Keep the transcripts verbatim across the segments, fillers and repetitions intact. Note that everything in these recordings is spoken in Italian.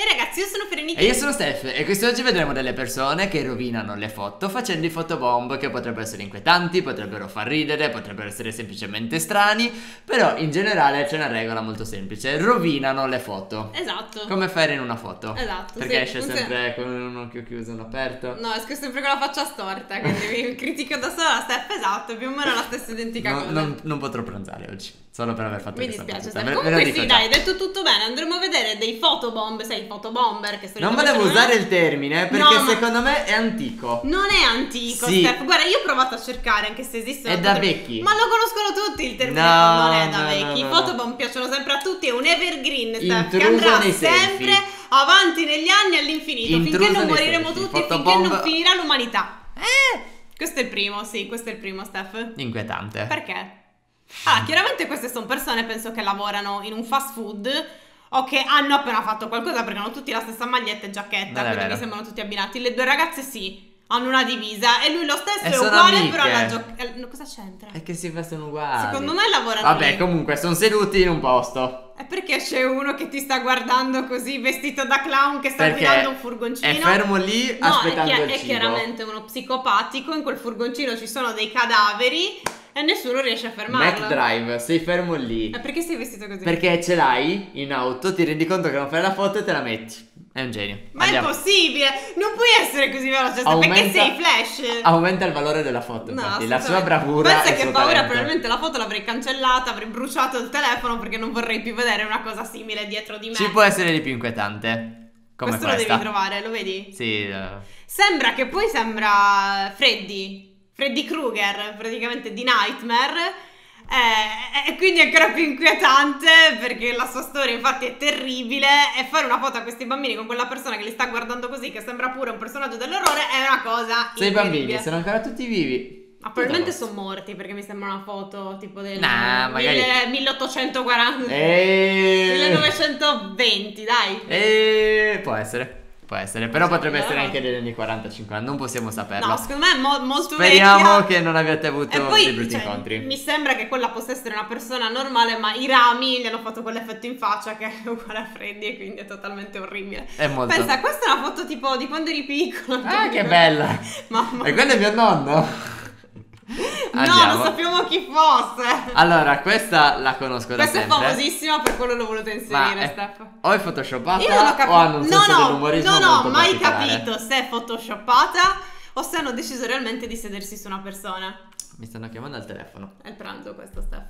E ragazzi, io sono Frenita. E io sono Steph e quest'oggi vedremo delle persone che rovinano le foto facendo i fotobomb, che potrebbero essere inquietanti, potrebbero far ridere, potrebbero essere semplicemente strani, però in generale c'è una regola molto semplice: rovinano le foto. Esatto. Come fare in una foto. Esatto. Perché sì, esce funziona. sempre con un occhio chiuso e uno aperto. No, esco sempre con la faccia storta, quindi mi critico da sola la Steph. Esatto, più o meno la stessa identica No, cosa. non, non potrò pranzare oggi, solo per aver fatto Mi questa dispiace, battuta. Steph. Ve- ve lo Comunque dico sì, già. dai, detto tutto bene. Andremo a vedere dei fotobomb, sai, fotobomber che Non solitamente volevo non usare è- il termine perché No, ma- secondo me è antico. Non è antico, Sì. Steph. Guarda, io ho provato a cercare anche se esistono. È da tutte- vecchi. Ma lo conoscono tutti il termine. No, non è da no, vecchi. no, I no, fotobomb piacciono sempre a tutti. È un evergreen, Steph, che Intruso andrà nei sempre selfie. avanti negli anni all'infinito. Intruso finché non nei moriremo selfie. tutti, finché Fotobomb- non finirà l'umanità. Eh, Questo è il primo, sì, questo è il primo, Steph. inquietante. Perché? Ah, chiaramente queste sono persone, penso che lavorano in un fast food o che hanno appena fatto qualcosa perché hanno tutti la stessa maglietta e giacchetta, Non è quindi vero. mi sembrano tutti abbinati. Le due ragazze sì, hanno una divisa e lui lo stesso E è sono uguale, amiche. però la gioca... Cosa c'entra? È che si vestono uguali. Secondo me lavorano Vabbè, lì. comunque sono seduti in un posto. È perché c'è uno che ti sta guardando così vestito da clown che sta Perché guidando un furgoncino. è fermo lì No, aspettando è, chi- il è cibo. chiaramente uno psicopatico. In quel furgoncino ci sono dei cadaveri e nessuno riesce a fermarlo. McDrive, sei fermo lì. E perché sei vestito così? Perché ce l'hai in auto, ti rendi conto che non fai la foto e te la metti. È un genio. Ma Andiamo. è impossibile! Non puoi essere così veloce, perché Aumenta- sei flash! Aumenta il valore della foto, No, infatti. La sua assolutamente. bravura Pensa e il che suo paura, talento. probabilmente la foto l'avrei cancellata, avrei bruciato il telefono perché non vorrei più vedere una cosa simile dietro di me. Ci può essere di più inquietante. Come Questo lo questa. devi trovare, lo vedi? Sì. eh. Sembra che poi sembra Freddy, Freddy Krueger, praticamente di Nightmare. Eh, e quindi è ancora più inquietante perché la sua storia infatti è terribile e fare una foto a questi bambini con quella persona che li sta guardando così, che sembra pure un personaggio dell'orrore, è una cosa Se i incredibile. bambini sono ancora tutti vivi. Ma probabilmente tutto a sono morti perché mi sembra una foto tipo del Nah, magari- mille- milleottocentoquaranta E... millenovecentoventi, dai. E... Può essere. Può essere. Però Cioè, potrebbe essere no. anche degli anni quaranta cinquanta. Non possiamo saperlo. No, secondo me è mo- molto Speriamo vecchia. che non abbiate avuto E poi dei brutti cioè, incontri. mi sembra che quella possa essere una persona normale, ma i rami gli hanno fatto quell'effetto in faccia che è uguale a Freddy e quindi è totalmente orribile. È molto. Pensa, questa è una foto tipo di quando eri piccolo. Ah, che bella. Mamma E quello è mio nonno. No, Andiamo. non sappiamo chi fosse. Allora, questa la conosco da Questa è sempre. famosissima, per quello l'ho voluto Ma inserire, è- Steph. o è photoshoppata Io non ho capito. o hanno un no, senso no, dell'umorismo no, no, molto mai particolare. capito se è photoshoppata o se hanno deciso realmente di sedersi su una persona. Mi stanno chiamando al telefono. È il pranzo questo, Steph.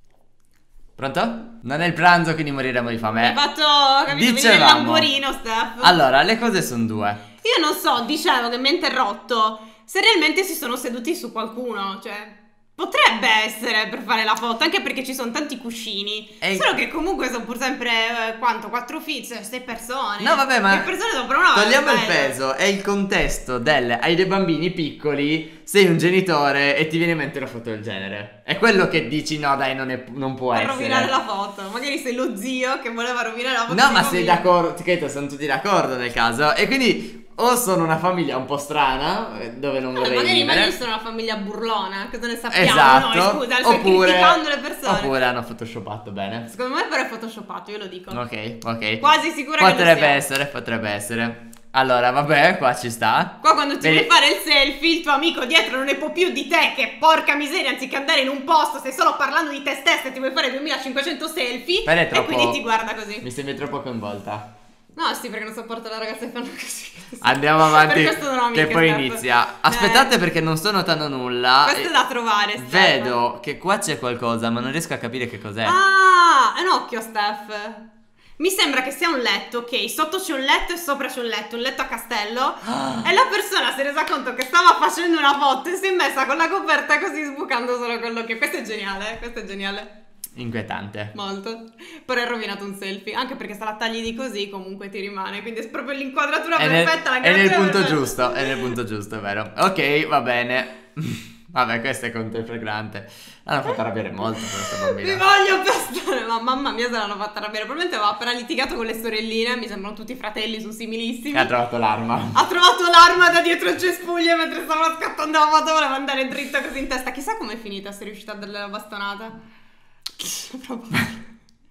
Pronto? Non è il pranzo, quindi moriremo di fame. Hai fatto, capito, vedi il Dicevamo. lamborino, Steph. Allora, le cose sono due. Io non so, dicevo che mi ha interrotto se realmente si sono seduti su qualcuno, cioè potrebbe essere per fare la foto, anche perché ci sono tanti cuscini. E- Solo che comunque sono pur sempre eh, quanto? Quattro figli, cioè sei persone. No, vabbè, ma Sei persone sopra una togliamo il bella. peso e il contesto del hai dei bambini piccoli, sei un genitore e ti viene in mente una foto del genere. È quello che dici no, dai, non, è- non può Per essere. rovinare la foto. Magari sei lo zio che voleva rovinare la foto. No, di ma sei bambino. d'accordo, credo sono tutti d'accordo nel caso. E quindi o sono una famiglia un po' strana, eh, dove non Eh, vorrei magari vivere. magari sono una famiglia burlona, cosa ne sappiamo Esatto. noi, scusa, stai oppure, criticando le persone. oppure hanno photoshoppato bene. Secondo me però è photoshoppato, io lo dico. Ok, ok. Quasi sicura che lo Potrebbe sia. essere, potrebbe essere. Allora, vabbè, qua ci sta. Qua quando ti Vedi- vuoi fare il selfie, il tuo amico dietro non ne può più di te, che porca miseria, anziché andare in un posto, stai solo parlando di te stessa e ti vuoi fare duemilacinquecento selfie, Però è e troppo- quindi ti guarda così. Mi sembri troppo coinvolta. No, sì, perché non sopporto le ragazze che fanno così. Andiamo avanti. Per questo non ho Che amiche, poi Steph. inizia. Aspettate Eh, perché non sto notando nulla. Questo è e da trovare, Steph. Vedo che qua c'è qualcosa, ma non riesco a capire che cos'è. Ah, è un occhio, Steph. Mi sembra che sia un letto, ok? Sotto c'è un letto e sopra c'è un letto, un letto a castello. E la persona si è resa conto che stava facendo una foto e si è messa con la coperta così sbucando solo quell'occhio. Questo è geniale, eh? Questo è geniale. Inquietante. Molto. Però hai rovinato un selfie. Anche perché se la tagli di così comunque ti rimane. Quindi è proprio l'inquadratura È nel, perfetta. La è nel gradazione punto perfetta. giusto, è nel punto giusto, è vero. Ok, va bene. Vabbè, questo è controinflagrante. L'hanno fatta arrabbiare molto per questa Mi bambina. voglio pestare. Ma mamma mia, se l'hanno fatta arrabbiare. Probabilmente aveva appena litigato con le sorelline. Mi sembrano tutti fratelli su similissimi. Ha trovato l'arma. Ha trovato l'arma da dietro il cespuglio mentre stavano scattando la foto, voleva andare dritto così in testa. Chissà com'è finita, se è riuscita a darle la bastonata. Proprio.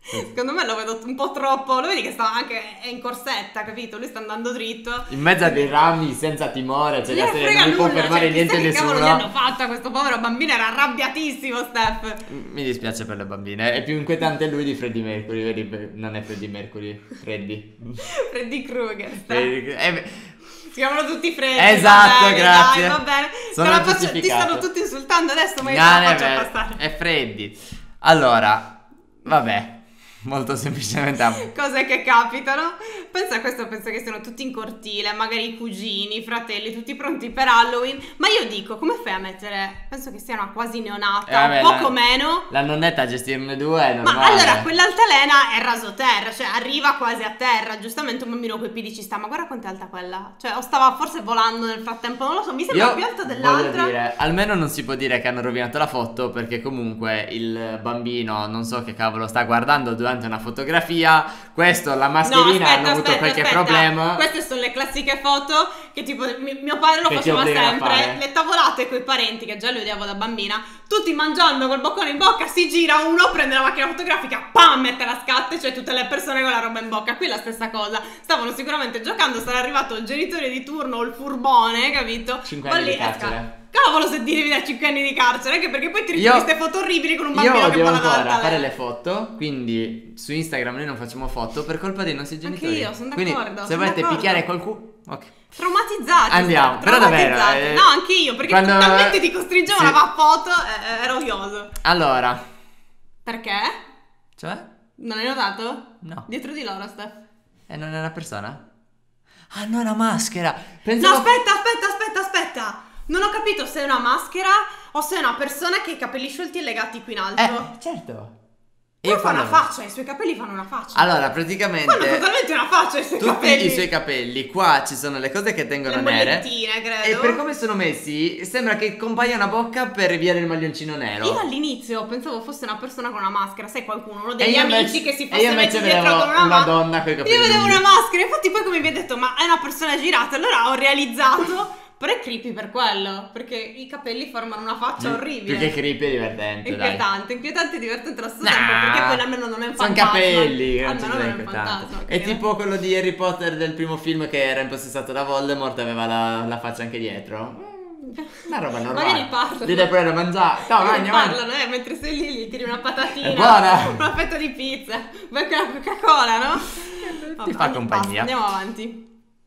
Secondo me lo vedo un po' troppo. Lo vedi che sta anche è in corsetta, capito? Lui sta andando dritto in mezzo a dei rami senza timore. Cioè, non la serie non gli può fermare cioè, niente che nessuno. cavolo gli hanno fatto a questo povero bambino? Era arrabbiatissimo, Steph. Mi dispiace per le bambine. È più inquietante lui di Freddie Mercury. Vedi? Non è Freddie Mercury, Freddy. Freddy Krueger. Freddy... Eh, si chiamano tutti Freddy. esatto, va bene, grazie. Dai, va bene. Sono Te la faccio- ti giustificato. stanno tutti insultando adesso, ma io non te è la faccio vero, passare. è Freddy. Allora, vabbè. Molto semplicemente. Cose che capitano. Pensa a questo, penso che siano tutti in cortile, magari i cugini, i fratelli, tutti pronti per Halloween. Ma io dico, come fai a mettere? Penso che sia una quasi neonata, Eh, vabbè, poco la- meno. La nonnetta a gestirne due è normale. Ma allora quell'altalena è raso terra, cioè arriva quasi a terra. Giustamente un bambino coi piedi ci sta, ma guarda quanto è alta quella. Cioè, o stava forse volando nel frattempo, non lo so, mi sembra Io più alta voglio dell'altra. dire, almeno non si può dire che hanno rovinato la foto, perché comunque il bambino non so che cavolo sta guardando durante una fotografia. Questo, la mascherina, hanno avuto qualche problema. Queste sono le classiche foto che tipo mi- mio padre lo Che ti faceva obbligano a sempre. fare. Le tavolate coi parenti, che già li odiavo da bambina, tutti mangiando col boccone in bocca, si gira uno, prende la macchina fotografica, pam, mette la scatta, cioè tutte le persone con la roba in bocca. Qui la stessa cosa. Stavano sicuramente giocando, sarà arrivato il genitore di turno o il furbone, capito? Cinque Poi anni lì di è carcere. sca- Cavolo se devi da cinque anni di carcere, anche perché poi ti Io- ritrovi queste foto orribili con un Io bambino che devo parla ancora d'altalena. fare le foto, quindi su Instagram noi non facciamo foto per colpa dei nostri Anche genitori. io, sono Quindi d'accordo, se sono volete d'accordo. picchiare qualcuno, ok. Traumatizzati. Andiamo, Steph, però davvero, traumatizzati. eh, No, anche io, perché quando- talmente ti costringevano sì. a fare foto, eh, era odioso. Allora, Perché? cioè? Non hai notato? No. Dietro di loro, Steph. E non è una persona? Ah, no, è una maschera. No, Pensavo... aspetta, aspetta, aspetta, aspetta. Non ho capito se è una maschera o se è una persona che ha i capelli sciolti e legati qui in alto. Eh, certo. Però Io fa una quando- faccia, i suoi capelli fanno una faccia. Allora, praticamente... Fanno totalmente una faccia i suoi Tutti capelli. i suoi capelli, qua ci sono le cose che tengono Le nere. bollettine, credo. E per come sono messi, sembra che compaia una bocca per via del maglioncino nero. Io all'inizio pensavo fosse una persona con una maschera, sai qualcuno, uno E degli io amici invece- che si e io fosse invece messo dietro vedevo con una, una ma- donna coi capelli Io vedevo lunghi. una maschera, infatti poi come mi hai detto, ma è una persona girata, allora ho realizzato, però è creepy per quello, perché i capelli formano una faccia orribile. Più che creepy è divertente, dai. Inquietante, inquietante e divertente allo stesso Nah, tempo, perché poi almeno non è un sono fantasma. capelli, che non Almeno c'è non da è un inquietante. fantasma. È ok? tipo quello di Harry Potter del primo film che era impossessato da Voldemort e aveva la, la faccia anche dietro. Una roba normale. Magari parlano. Dite pure da mangiare. No, Magari mangia, mangia. parlano, eh, mentre sei lì gli tiri una patatina, È buona. una fetta di pizza, poi con la Coca-Cola, no? Vabbè, fa compagnia. basta, andiamo avanti.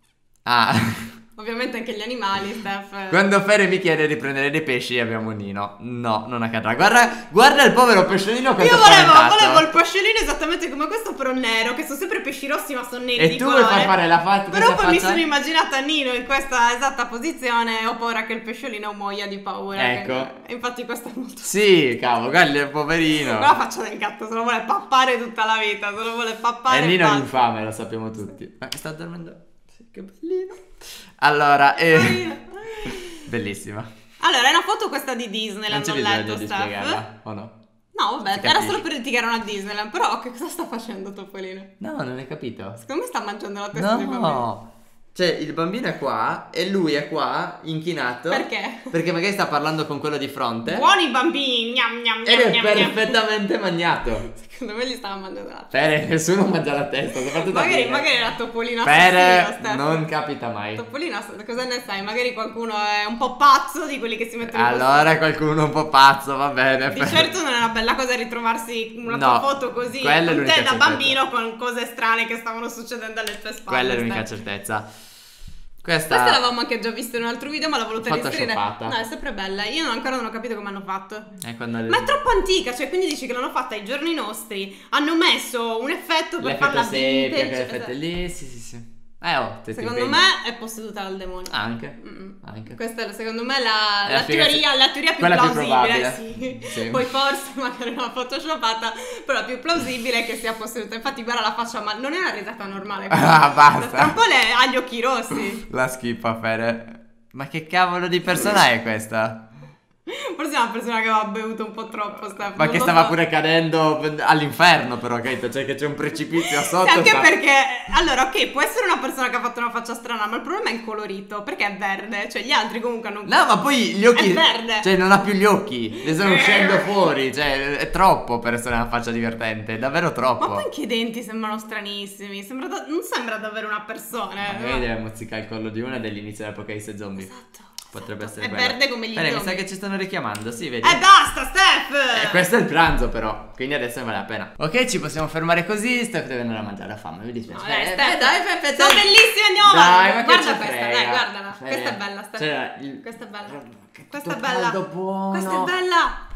Ah. Ovviamente anche gli animali, Steph. Quando Fere mi chiede di prendere dei pesci abbiamo Nino. No, non accadrà. Guarda, guarda il povero pesciolino quanto Io è volevo, spaventato. volevo il pesciolino esattamente come questo, però nero, che sono sempre pesci rossi ma sono neri E di tu vuoi colore. far fare la fa- Però questa poi mi faccia? sono immaginata Nino in questa esatta posizione e ho paura che il pesciolino muoia di paura. Ecco. che- Infatti questo è molto... Sì, cavolo, guarda il poverino. Con la faccia del gatto, se lo vuole pappare tutta la vita, se lo vuole pappare. E Nino è basta. infame, lo sappiamo tutti. Ma sta dormendo. Sì, che bellino. Allora, eh... Carino. bellissima. Allora, è una foto questa di Disneyland, Non c'è ho bisogno letto, di Steph. spiegarla, o no? No, vabbè, Si era capisce. solo per dire che era una Disneyland, però che cosa sta facendo Topolino? No, non hai capito. Secondo me sta mangiando la testa di bambino. No. Cioè, il bambino è qua e lui è qua, inchinato. Perché? Perché magari sta parlando con quello di fronte. Buoni bambini, gnam gnam Ed gnam è gnam, gnam. perfettamente magnato. Secondo me gli stava mangiando la testa. Pere, nessuno mangia la testa, soprattutto a Magari, Pere. magari era Topolino assassino, Pere, Steph. non capita mai. Topolino, ass- cosa ne sai? Magari qualcuno è un po' pazzo di quelli che si mettono in Allora qualcuno un po' pazzo, va bene. Di certo non è una bella cosa ritrovarsi una No, tua foto così quella è con l'unica te da certezza. bambino con cose strane che stavano succedendo alle tue spalle. Quella è l'unica Steph. certezza. Questa, Questa l'avevamo anche già vista in un altro video, ma l'ho voluta riinserire. Photoshoppata. No, è sempre bella. Io non- ancora non ho capito come hanno fatto. è quando Ma è troppo antica, cioè quindi dici che l'hanno fatta ai giorni nostri. Hanno messo un effetto per l'effetto farla sepia, vintage. quell'effetto lì, sì sì sì. Eh oh, te ti Secondo impegni. me è posseduta dal demonio. Anche, Mm-mm. anche. Questa è secondo me la, È la la spiegazione- teoria, la teoria più quella più plausibile. probabile. Sì. Sì. Poi forse magari una photoshoppata, però la più plausibile è che sia posseduta. Infatti guarda la faccia, ma non è una risata normale. Ah, basta. Tra un po' le ha gli occhi rossi. La schippa Fere. Ma che cavolo di persona è questa? Forse è una persona che aveva bevuto un po' troppo, Steph. Ma non che lo stava so. pure cadendo all'inferno, però, capito? Cioè che c'è un precipizio sotto. Sì, anche sta- perché, allora, ok, può essere una persona che ha fatto una faccia strana, ma il problema è il colorito, perché è verde, cioè gli altri comunque hanno... No, ma poi gli occhi... È verde. Cioè non ha più gli occhi, ne stanno uscendo fuori, cioè è troppo per essere una faccia divertente, è davvero troppo. Ma poi anche i denti sembrano stranissimi, sembra da- non sembra davvero una persona. eh. Magari deve mozzicare il collo di una dell'inizio dell'apocalisse zombie. Esatto. Potrebbe esatto. essere È bello. verde come gli Bene, mi sa zombie. che ci stanno richiamando, sì, vedi? Eh basta, Steph! E questo è il pranzo però, quindi adesso ne vale la pena. Ok, ci possiamo fermare così, Steph deve andare a mangiare, ha fame, mi dispiace. No, dai, Eh, Steph, eh, dai, fai, fai, sono dai. bellissime, andiamo Dai, avanti. ma che Guarda ci questa, frega? dai, guardala. Eh, Questa è bella, Steph. c'era il- Questa è bella. Che Questa è tutto bella. caldo, buono. Questa è bella.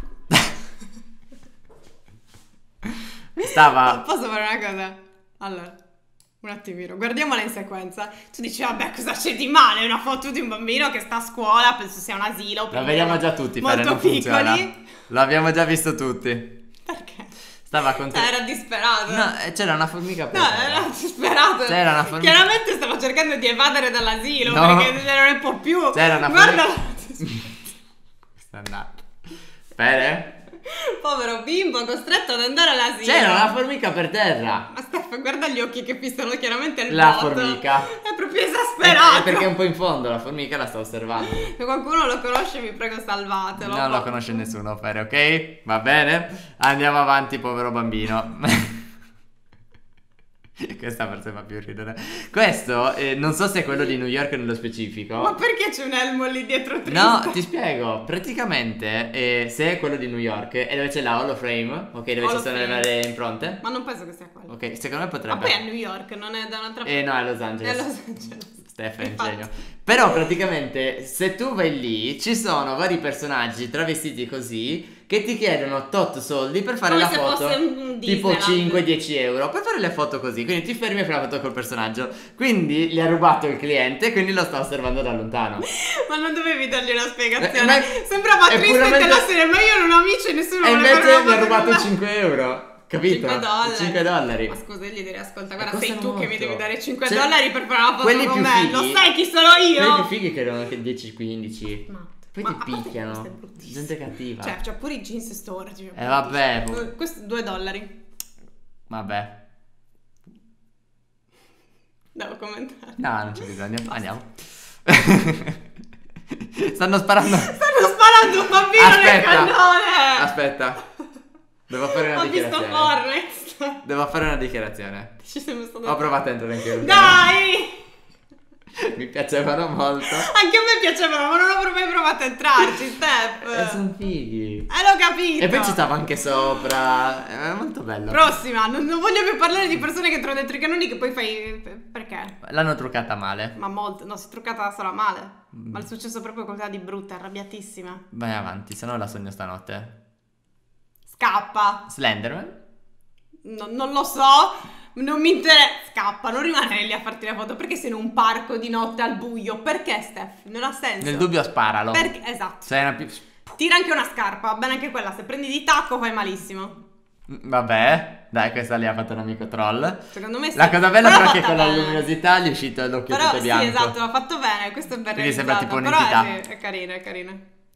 Stava... Posso fare una cosa? Allora, un attimino, guardiamola in sequenza. Tu dici, vabbè, cosa c'è di male? Una foto di un bambino che sta a scuola, penso sia un asilo. Lo quindi vediamo erano già tutti, molto Fede, non piccoli. funziona. L'abbiamo già visto tutti. Perché? Stava con Cioè, era disperato. No, eh, c'era una formica per No, terra. era disperato. C'era una formica. Chiaramente stava cercando di evadere dall'asilo, No. perché non ne può più. C'era una Guarda. Questa è andata. Fede? Povero bimbo costretto ad andare all'asilo. C'era una formica per terra. Ma Steph, guarda gli occhi che fissano chiaramente il La vuoto. formica. È proprio Eh, esasperato. eh, perché è un po' in fondo, la formica la sta osservando. Se qualcuno lo conosce, vi prego, salvatelo. Non lo conosce nessuno, Fede, ok? Va bene? Andiamo avanti, povero bambino. Questa forse fa più ridere. Questo, eh, non so se è quello di New York nello specifico. Ma perché c'è un elmo lì dietro triste? No, ti spiego. Praticamente, eh, se è quello di New York e dove c'è la holoframe, ok, dove ci sono le Holoframe. varie impronte. Ma non penso che sia quello. Ok, secondo me Ma potrebbe. poi è a New York, non è da un'altra parte. Eh no, è Los Angeles. È Los Angeles. Stefano è Infatti. genio. Però praticamente se tu vai lì ci sono vari personaggi travestiti così che ti chiedono tot soldi per fare Come la se foto. fosse un Tipo Disneyland. cinque dieci euro per fare le foto così. Quindi ti fermi e fai la foto col personaggio. Quindi gli ha rubato il cliente, quindi lo sta osservando da lontano. Ma non dovevi dargli una spiegazione. Eh, ma- Sembrava è triste puramente- della serie, ma io non ho amici e nessuno E vuole invece fare una mi ha foto rubato con me. cinque euro. Capito? cinque dollari. cinque dollari. Ma scusa, io gli direi, ascolta, E guarda, sei costano tu che mi molto. devi dare cinque Cioè, dollari per fare una foto quelli con più me. fighi- Lo sai chi sono io? Quelli più fighi che erano anche dieci quindici. Ma- Poi ma ti a parte che picchiano. questo è bruttissimo. Gente cattiva. Cioè, c'ha pure i jeans storti. Eh, vabbè. Due- Questo due dollari. Vabbè. Devo commentare. No, non c'è bisogno. Andiamo. Stanno sparando. Stanno sparando un bambino nel Aspetta. cannone. Aspetta. Devo fare una Ho visto dichiarazione. Forrest. Devo fare una dichiarazione. Ci siamo stati. Ho provato a entrare anche io. Dai! Mi piacevano molto. Anche a me piacevano, ma non ho mai provato a entrarci, Steph. E sono fighi. Eh, l'ho capito. E poi ci stavo anche sopra. È molto bello. Prossima, non, non voglio più parlare di persone che entrano dentro i cannoni che poi fai... Perché? L'hanno truccata male. Ma molto, no, si è truccata solo male. Mm. Ma è successo proprio qualcosa di brutto, è arrabbiatissima. Vai avanti, se no la sogno stanotte. Scappa. Slenderman? No- non lo so. Non mi interessa. Scappa, non rimanere lì a farti la foto. Perché sei in un parco di notte al buio? Perché, Steph? Non ha senso. Nel dubbio sparalo. Perché? Esatto. Sei una più... Tira anche una scarpa, va bene anche quella. Se prendi di tacco fai malissimo. Vabbè, dai, questa lì ha fatto un amico troll. Secondo me sì. La cosa bella Però però è che fatta con la bene. luminosità gli è uscito l'occhio Però tutto sì, bianco. esatto, l'ha fatto bene. Questo è ben Quindi sembra realizzato. tipo Però un'entità. è, sì, è carina, è carina.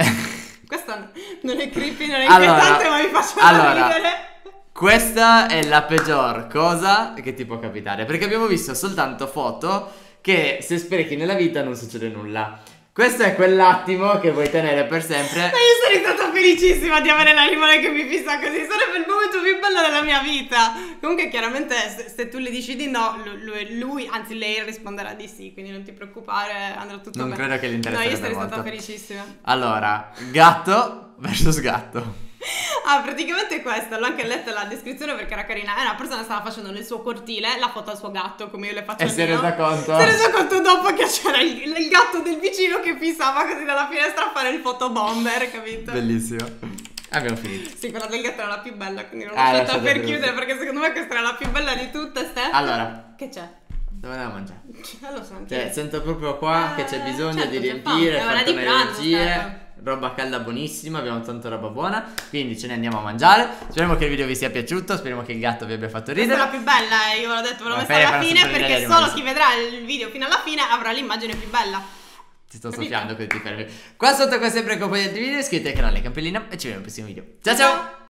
Questa non è creepy, non è Allora, inquietante, ma mi faceva allora, ridere. Questa è la peggior cosa che ti può capitare, perché abbiamo visto soltanto foto che se sprechi nella vita non succede nulla. Questo è quell'attimo che vuoi tenere per sempre. Ma io sarei stata felicissima di avere l'animale che mi fissa così. Sarebbe il momento più bello della mia vita. Comunque, chiaramente, se, se tu le dici di no, lu- lui, lui, anzi lei risponderà di sì. Quindi non ti preoccupare, andrà tutto Non bene. credo che gli No, interesserebbe io sarei molto. stata felicissima. Allora, gatto versus gatto. Ah, praticamente questa, l'ho anche letta la descrizione perché era carina. È una persona che stava facendo nel suo cortile la foto al suo gatto, come io le faccio E al si è mio. resa conto? Si è resa conto dopo che c'era il, il gatto del vicino che fissava così dalla finestra a fare il fotobomber, capito? Bellissimo. Abbiamo finito. Sì, quella del gatto era la più bella, quindi l'ho Ah, lasciata lasciate per per chiudere ultimo. perché secondo me questa era la più bella di tutte, Steph. Allora, Che c'è? dove andiamo a mangiare? Eh, lo so anche Cioè, io. sento proprio qua che c'è Eh, bisogno certo, di c'è riempire, fame. È ora fare di pranzo, energie, Stefano. roba calda buonissima, abbiamo tanta roba buona, quindi ce ne andiamo a mangiare. Speriamo che il video vi sia piaciuto, speriamo che il gatto vi abbia fatto Questa è ridere. la più bella, eh, io ve l'ho detto, ve l'ho Ma messa fai- alla fanno fine sempre ridere perché gli solo animali. chi vedrà il video fino alla fine avrà l'immagine più bella. Ti sto soffiando così ti fermi. Qua sotto come sempre con poi altri video, iscrivetevi al canale, campanellina e ci vediamo al prossimo video. Ciao ciao!